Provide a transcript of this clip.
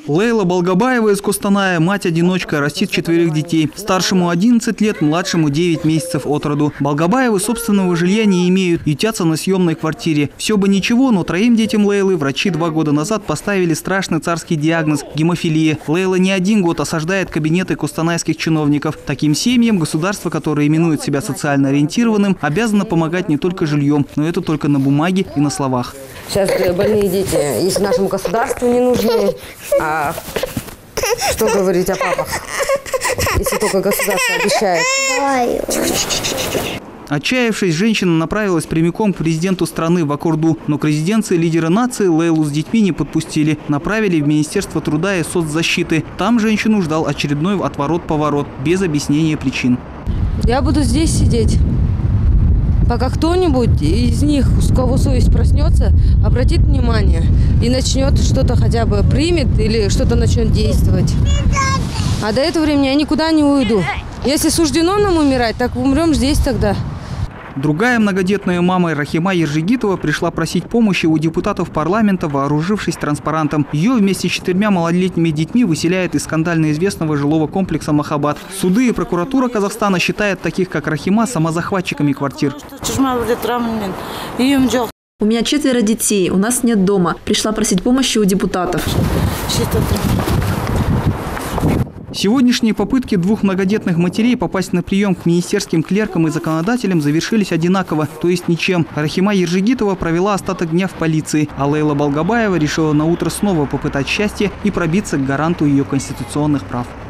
Лейла Балгабаева из Костаная, мать-одиночка, растит 4 детей. Старшему 11 лет, младшему 9 месяцев от роду. Балгабаевы собственного жилья не имеют, ютятся на съемной квартире. Все бы ничего, но 3 детям Лейлы врачи 2 года назад поставили страшный царский диагноз – гемофилия. Лейла не 1 год осаждает кабинеты костанайских чиновников. Таким семьям государство, которое именует себя социально ориентированным, обязано помогать не только жильем, но это только на бумаге и на словах. Сейчас больные дети, если нашему государству не нужны, а что говорить о папах, если только государство обещает. Отчаявшись, женщина направилась прямиком к президенту страны в Аккорду, но к резиденции лидера нации Лейлу с детьми не подпустили. Направили в Министерство труда и соцзащиты. Там женщину ждал очередной отворот-поворот, без объяснения причин. Я буду здесь сидеть, пока кто-нибудь из них, у кого совесть проснется, обратит внимание и начнет что-то хотя бы примет или что-то начнет действовать. А до этого времени я никуда не уйду. Если суждено нам умирать, так умрем здесь тогда. Другая многодетная мама Рахима Ержигитова пришла просить помощи у депутатов парламента, вооружившись транспарантом. Ее вместе с 4 малолетними детьми выселяют из скандально известного жилого комплекса Махаббат. Суды и прокуратура Казахстана считают таких, как Рахима, самозахватчиками квартир. У меня 4 детей, у нас нет дома. Пришла просить помощи у депутатов. Сегодняшние попытки 2 многодетных матерей попасть на прием к министерским клеркам и законодателям завершились одинаково, то есть ничем. Рахима Ержигитова провела остаток дня в полиции, а Лейла Балгабаева решила наутро снова попытать счастье и пробиться к гаранту ее конституционных прав.